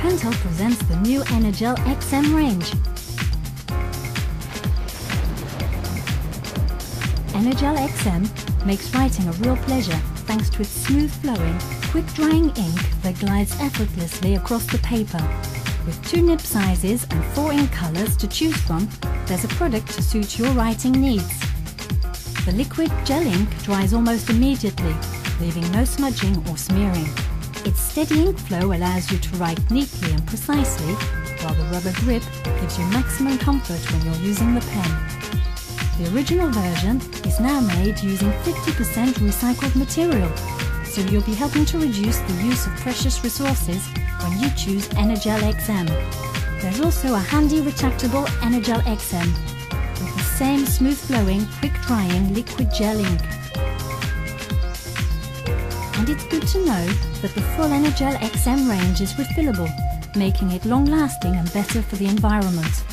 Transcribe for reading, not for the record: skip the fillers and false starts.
Pentel presents the new Energel Xm range. Energel Xm makes writing a real pleasure thanks to its smooth-flowing, quick-drying ink that glides effortlessly across the paper. With 2 nib sizes and 4 ink colors to choose from, there's a product to suit your writing needs. The liquid gel ink dries almost immediately, leaving no smudging or smearing. Its steady ink flow allows you to write neatly and precisely, while the rubber grip gives you maximum comfort when you're using the pen. The original version is now made using 50% recycled material, so you'll be helping to reduce the use of precious resources when you choose Energel Xm. There's also a handy retractable Energel Xm with the same smooth-flowing, quick-drying liquid gel ink. And it's good to know that the full Energel Xm range is refillable, making it long-lasting and better for the environment.